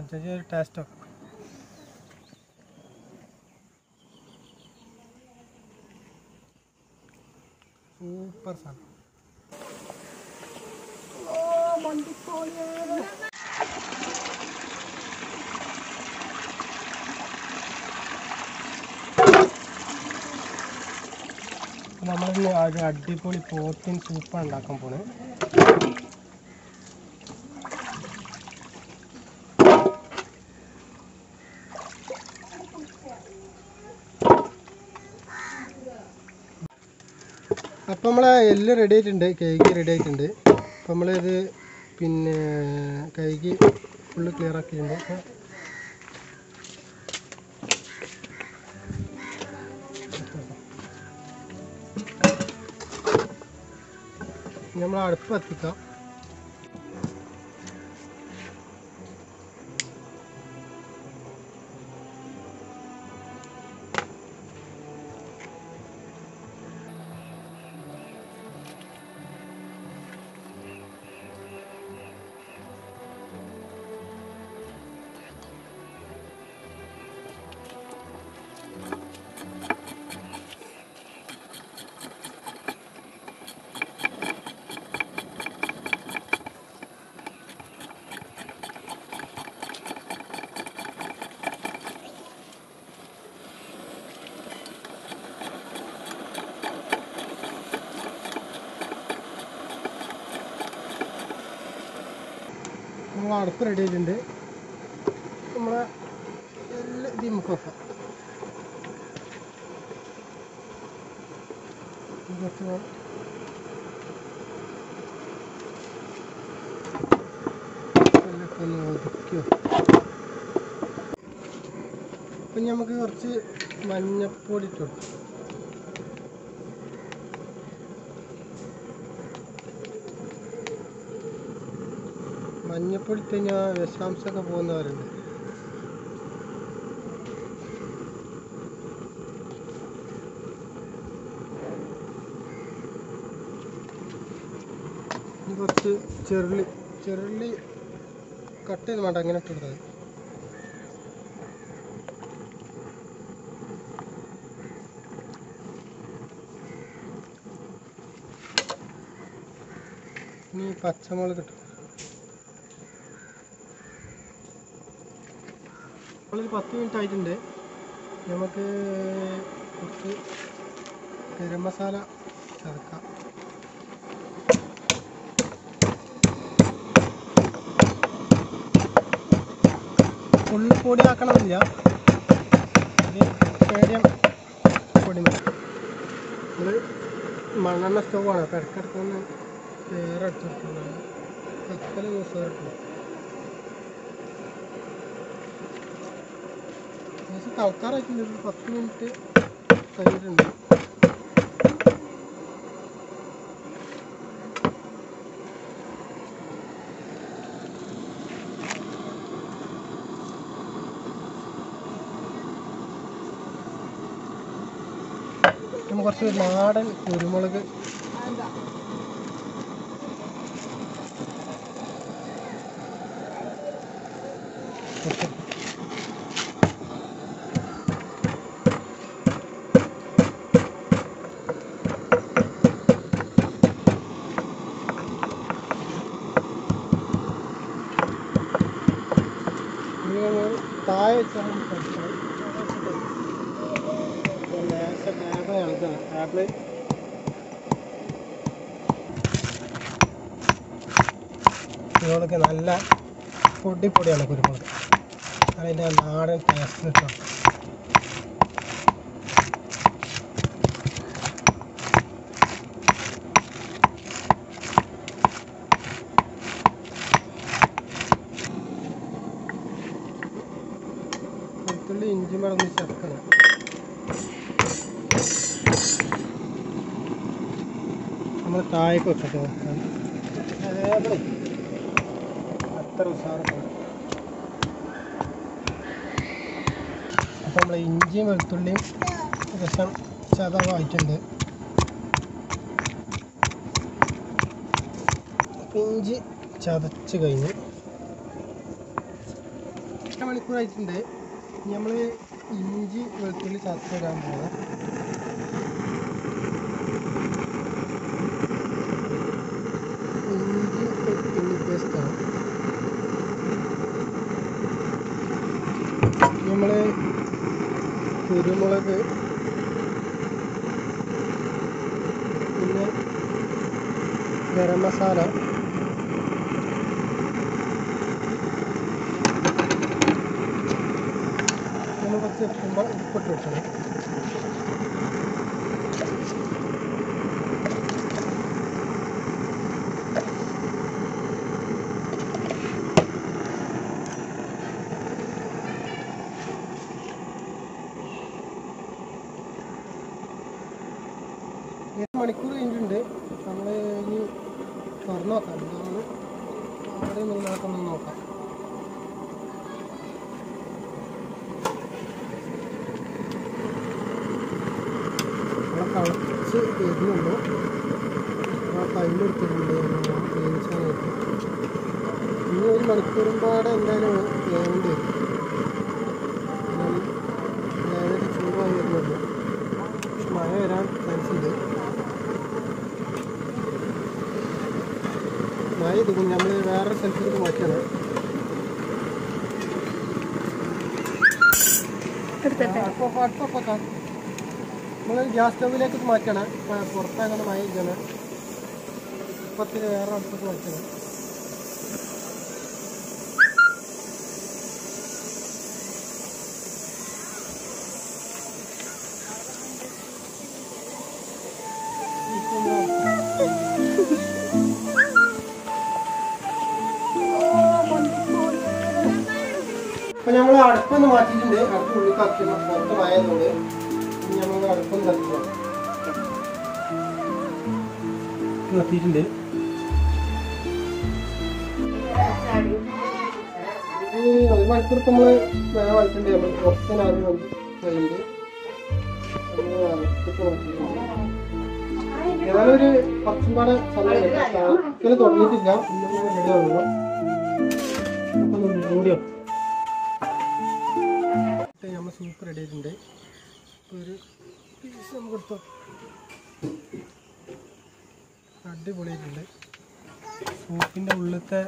ചേച്ചി ഒരു ടേസ്റ്റ് ഒക്കെ സൂപ്പർ സാധനം. നമ്മളിന്ന് ഒരു അടിപൊളി പോത്തിൻ സൂപ്പാണ് ഉണ്ടാക്കാൻ പോണത്. അപ്പോൾ നമ്മളെ എല്ലാം റെഡി ആയിട്ടുണ്ട്, കഴുകി റെഡി ആയിട്ടുണ്ട്. അപ്പോൾ നമ്മളിത് പിന്നെ കഴുകി ഫുള്ള് ക്ലിയർ ആക്കിയിട്ടുണ്ട്. അപ്പോൾ നമ്മൾ അടുപ്പ് കത്തിക്കാം. നമ്മൾ അടുപ്പ് റെഡി ആയിട്ടുണ്ട്. നമ്മളെ എല്ലാം നമുക്ക് വെക്കാം. കുറച്ച് ഒതുക്കിയോ. അപ്പം നമുക്ക് കുറച്ച് മഞ്ഞപ്പൊടി ഇട്ടു. മഞ്ഞപ്പൊടി ഇട്ട് കഴിഞ്ഞാൽ വിഷാംശമൊക്കെ പോകുന്നവരുണ്ട്. കുറച്ച് ചെറുള്ളി കട്ട് ചെയ്ത് വേണ്ട, അങ്ങനെ ഇട്ട് കൊടുത്താൽ ഇനി പച്ചമുളക് ഇട്ടു. നമ്മളൊരു 10 മിനിറ്റ് ആയിട്ടുണ്ട്. നമുക്ക് കുറച്ച് ഗരം മസാല ചേർക്കാം. ഫുൾ പൊടി ആക്കണമെന്നില്ല, മീഡിയം പൊടി മതി. നമ്മൾ മണ്ണെണ്ണ സ്റ്റൗവാണ്, അപ്പോൾ ഇടയ്ക്കിടയ്ക്കൊന്ന് വേറെ അടിച്ചെടുക്കുന്നത് കത്തൽ യൂസ് ഇട്ടു. തളക്കാറായിട്ടുണ്ട്. 10 മിനിറ്റ് കഴിഞ്ഞിട്ടുണ്ട്. നമ്മൾ കുറച്ച് നാടൻ കുരുമുളക് താഴെ വെച്ചാൽ ആപ്പിൾ കുരുമുളക് നല്ല പൊടിയാണ് കുരുമുളക്. അതിൻ്റെ നാടൻ ടേസ്റ്റ് കിട്ടും. വെളുത്തുള്ളി ഇഞ്ചി മടങ്ങി ചേർക്കണം. നമ്മൾ താഴേക്ക് വെക്കട്ടെ, അതേപോലെ അത്ര ഉഷാറാണ്. അപ്പോൾ നമ്മൾ ഇഞ്ചിയും വെളുത്തുള്ളിയും രസം ചതവായിട്ടുണ്ട്. ഇഞ്ചി ചതച്ച് കഴിഞ്ഞ് മണിക്കൂറായിട്ടുണ്ട്. നമ്മൾ ഇഞ്ചി വെളുത്തുള്ളി ചതച്ചിടാൻ പോകുന്നത്. ഇഞ്ചി വെളുത്തുള്ളി പേസ്റ്റാണ്. നമ്മൾ കുരുമുളക്, പിന്നെ ഗരം മസാല, നമ്മൾ കുറച്ച് ഉപ്പിട്ട് വെക്കണം. മണിക്കൂർ കഴിഞ്ഞിട്ടുണ്ട്. നമ്മൾ ഇനി തുറന്നു നോക്കാം. എന്താണ് അവിടെ നിന്നൊന്ന് നോക്കാം. നമ്മളെ കളിച്ച് വരുന്നുണ്ടോ ആ കയ്യിലെടുത്തിട്ടുണ്ട് വേവിച്ചാനായിട്ട്. ഇനി 1 മണിക്കൂറും പാടെ എന്തായാലും വേണ്ടി വരും. ഏകദേശം ചൂടായി വരുന്നുണ്ട്. മഴ വരാൻ ചാൻസ് ഉണ്ട്. മഴ ഇത് നമ്മൾ വേറെ സ്ഥലത്തേക്ക് മാറ്റണം. അടുപ്പൊക്കെ നമ്മൾ ഗ്യാസ് സ്റ്റൗവിലേക്ക് മാറ്റണം. പുറത്താകുന്ന മഴ ഇരിക്കണം. ഇപ്പത്തിൽ വേറെ അടുപ്പൊക്കെ മാറ്റണം. അപ്പോൾ നമ്മൾ അടുപ്പൊന്ന് മാറ്റിയിട്ടുണ്ട്. അടുപ്പ് ഉള്ളിക്കാക്കി മൊത്തമായതുകൊണ്ട് ഇനി നമ്മൾ അടുപ്പൊന്ന് കത്തിക്കണം. കത്തിയിട്ടുണ്ട്. 1 മണിക്കൂർ നമ്മൾ വേറെ വന്നിട്ടുണ്ട്. നമ്മൾ കുറച്ച് ആദ്യം കഴിയുന്നുണ്ട്. ഏതായാലും ഒരു 10 പാടെ സമയം ഒരിക്കലും തുടങ്ങിയിട്ടില്ല. ഇന്നൊന്നും റെഡി ആവുള്ളൂ. അപ്പം മൂടിയോ നമ്മൾ സൂപ്പ് റെഡി ആയിട്ടുണ്ട്. ഒരു പീസ് നമുക്ക് എടുത്തോ. അടിപൊളിയായിട്ടുണ്ട്. സൂപ്പിൻ്റെ ഉള്ളിലത്തെ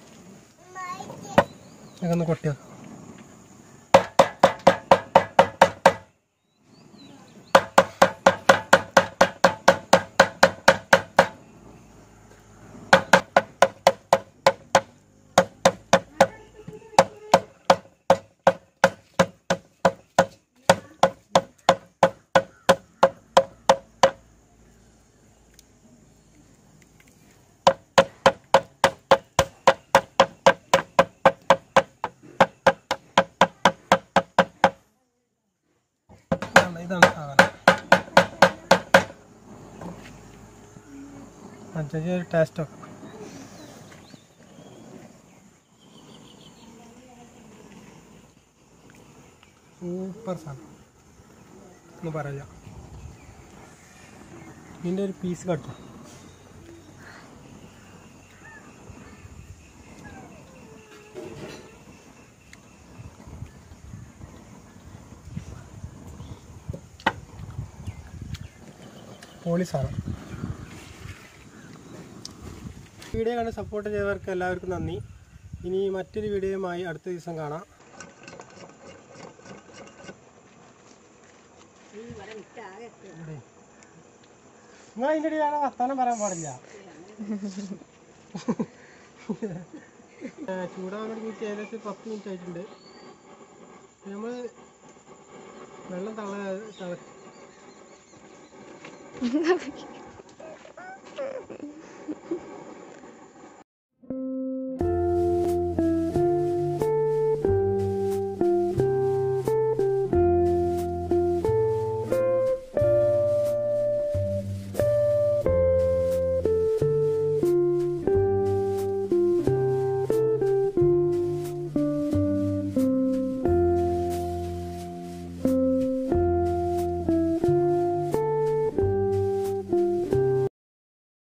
ഒക്കെ ഒന്ന് കൊട്ടിയോ. ഇതാണ് സാധനം. മറ്റൊരു ടേസ്റ്റൊക്കെ സൂപ്പർ സാധനം ഒന്നും പറയില്ല. ഇതിൻ്റെ ഒരു പീസ് കട്ടോ. പൊളി സാധനം. വീഡിയോ കണ്ട് സപ്പോർട്ട് ചെയ്തവർക്ക് എല്ലാവർക്കും നന്ദി. ഇനി മറ്റൊരു വീഡിയോയുമായി അടുത്ത ദിവസം കാണാം. നിങ്ങൾ അതിൻ്റെ ഇടയിൽ വർത്താനം പറയാൻ പാടില്ല. ചൂടാകാൻ വേണ്ടി ഏകദേശം 10 മിനിറ്റ് ആയിട്ടുണ്ട്. നമ്മൾ വെള്ളം തിള